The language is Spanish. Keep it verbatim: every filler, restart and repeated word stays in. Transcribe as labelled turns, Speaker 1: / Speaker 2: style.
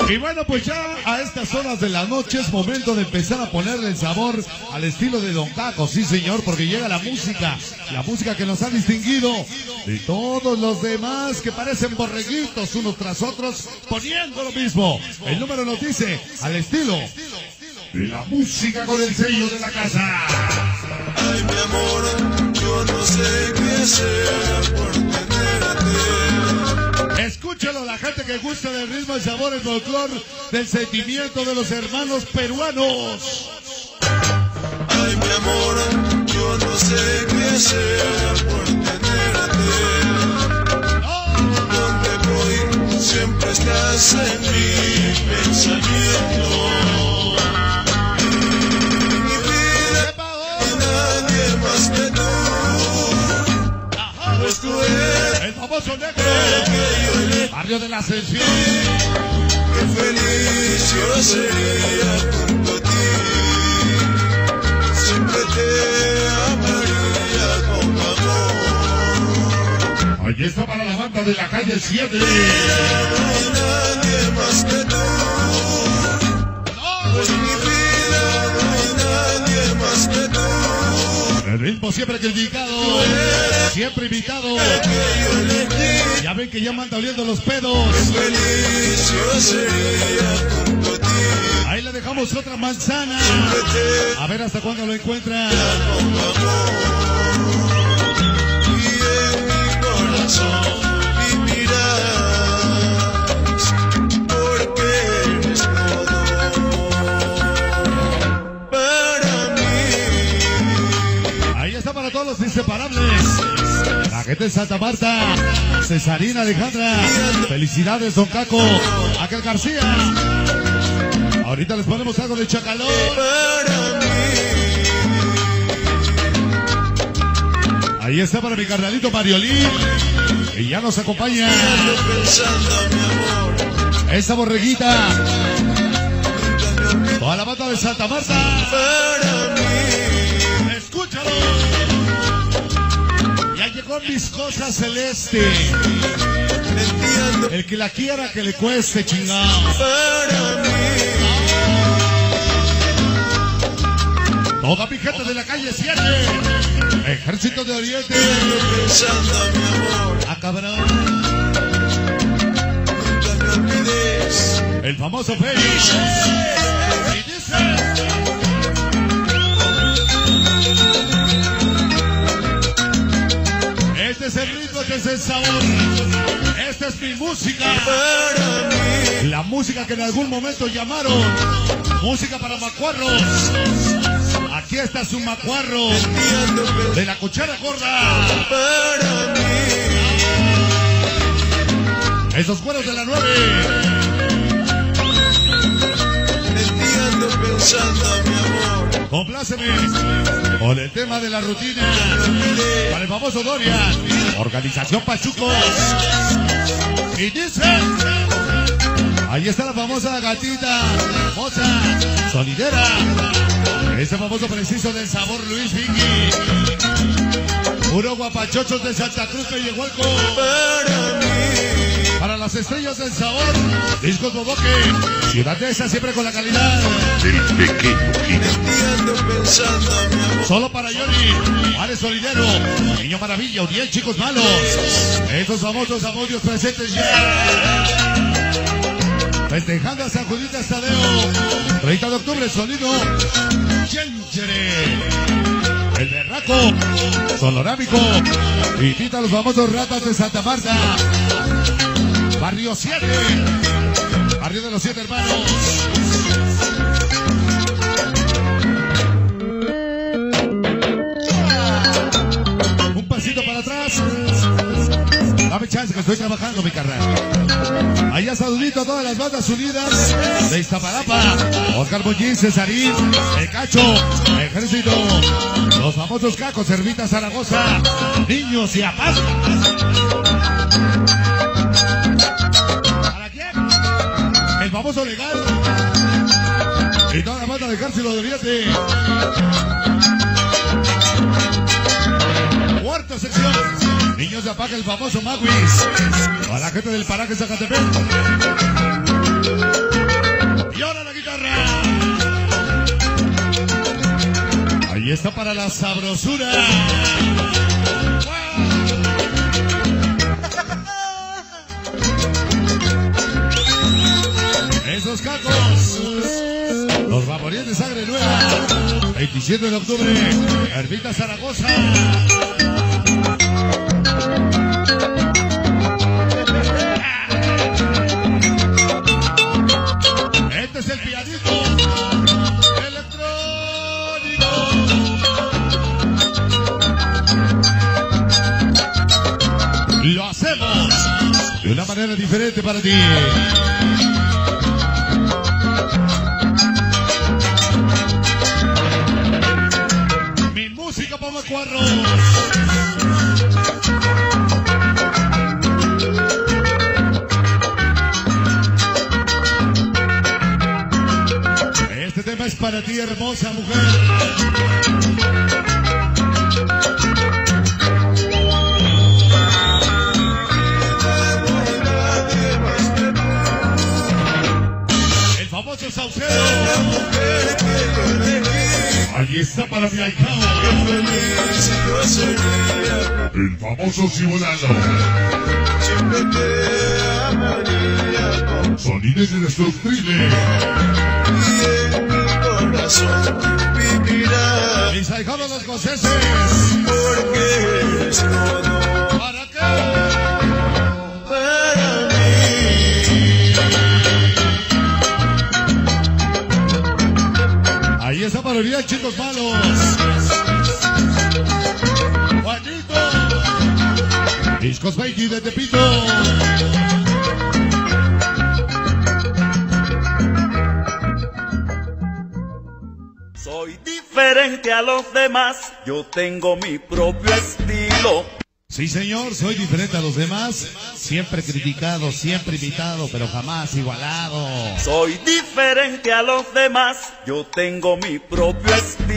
Speaker 1: Y bueno, pues ya a estas horas de la noche es momento de empezar a ponerle el sabor al estilo de Don Caco, sí señor, porque llega la música, la música que nos ha distinguido de todos los demás que parecen borreguitos unos tras otros, poniendo lo mismo. El número nos dice, al estilo de la música con el sello de la casa.
Speaker 2: Ay, mi amor, yo no sé qué hacer por tenerte.
Speaker 1: Escúchalo, la gente que gusta del ritmo, el sabor, el folclor, del sentimiento de los hermanos peruanos.
Speaker 2: Ay, mi amor, yo no sé qué hacer por tenerte.
Speaker 1: ¡Oh!
Speaker 2: Donde voy, siempre estás en mi pensamiento. Mi vida, y nadie más que tú.
Speaker 1: Ajá.
Speaker 2: Pues tú eres
Speaker 1: El famoso negro,
Speaker 2: el que yo elegí.
Speaker 1: barrio de la Ascensión.
Speaker 2: Qué feliz yo sería junto a ti. Siempre te amaría con amor.
Speaker 1: Allí está para la banda de la calle siete.
Speaker 2: No hay nadie más que tú. Pues mi vida no hay nadie más que tú.
Speaker 1: El ritmo siempre criticado, siempre invitado.
Speaker 2: El que yo elegí.
Speaker 1: Ya ven que ya me anda oliendo los pedos.
Speaker 2: Qué feliz yo sería junto a ti.
Speaker 1: Ahí le dejamos otra manzana.
Speaker 2: Siempre te
Speaker 1: A ver hasta cuándo lo encuentra.
Speaker 2: con amor. Y en mi corazón vivirás, porque eres todo para mí.
Speaker 1: Ahí está para todos los inseparables. La gente de Santa Marta, Cesarina Alejandra. Felicidades, Don Caco. Aquel García. Ahorita les ponemos algo de Chacalón.
Speaker 2: Para mí.
Speaker 1: Ahí está para mi carnalito Mariolín, que ya nos acompaña.
Speaker 2: Ando pensando, mi amor.
Speaker 1: Esa borreguita.
Speaker 2: Nunca me olvides.
Speaker 1: Toda la banda de Santa Marta.
Speaker 2: Para mí.
Speaker 1: Escúchalo. Ya llegó mis cosas celeste.
Speaker 2: Entiendo.
Speaker 1: El que la quiera que le cueste, chingado.
Speaker 2: Para mí.
Speaker 1: Toda mi gente de la calle siete. Ejército de Oriente.
Speaker 2: Ando pensando, mi amor.
Speaker 1: Ah, cabrón.
Speaker 2: Nunca me olvides.
Speaker 1: El famoso Félix. Y dice. Este es el ritmo, este es el sabor. Esta es mi música.
Speaker 2: Para mí.
Speaker 1: La música que en algún momento llamaron música para macuarros. Aquí está su macuarro
Speaker 2: Entiendo.
Speaker 1: de la cuchara gorda.
Speaker 2: Para mí.
Speaker 1: Esos cueros de la nueve.
Speaker 2: Entiendo pensando, mi amor.
Speaker 1: Compláceme con el tema de la rutina. Para el famoso Dorian. Organización Pachucos. Y dice. Ahí está la famosa gatita. Moza. Solidera. Ese famoso preciso del sabor Luis Vicky. Puro guapachochos de Santa Cruz que llegó al co.
Speaker 2: Para mí.
Speaker 1: Para las estrellas del sabor, Discos Boboque, Ciudad de esa siempre con la calidad.
Speaker 2: Entiendo pensando, mi amor.
Speaker 1: Solo para Johnny, Juárez Solidero, Niño Maravilla, Uriel, Chicos Malos. Estos famosos amodios presentes ya. Festejando a San Judita Tadeo, treinta de octubre, sonido Chénchere. El Berraco, Solorámico, y quita los famosos ratas de Santa Marta. Barrio siete, barrio de los siete hermanos. Un pasito para atrás. Dame chance que estoy trabajando, mi carnal. Allá saludito a todas las bandas unidas de Iztapalapa. Oscar Muñiz, Cesarín, El Cacho, Ejército, los famosos Cacos, Servita Zaragoza, Niños y Apaz. ¿Para quién? El famoso Legal. Y toda la banda de Ejército de Oriente. Cuarta sección. Niños de Apaca, el famoso Maguis. A la gente del paraje Zacatepec. la sabrosura. Esos cacos, los vaporíes de sangre nueva, veintisiete de octubre, Ermita Zaragoza. Este es el pianito electrónico. Lo hacemos de una manera diferente para ti. Música para Macuarros. Este tema es para ti, hermosa mujer. El famoso Saucedo. Allí está para mi ahijado. El famoso Cibolano.
Speaker 2: Siempre te amaría con
Speaker 1: Sonidos indestructibles.
Speaker 2: y en mi corazón vivirá.
Speaker 1: Mis ahijados los escoceses.
Speaker 2: Porque eres todo
Speaker 1: ¿Para qué?
Speaker 2: para mí.
Speaker 1: Ahí está para olvidar, chicos malos. Juanito. Discos veinte de Tepito.
Speaker 3: Soy diferente a los demás, yo tengo mi propio estilo.
Speaker 1: Sí, señor, soy diferente a los demás. Siempre criticado, siempre imitado, pero jamás igualado.
Speaker 3: Soy diferente a los demás, yo tengo mi propio estilo.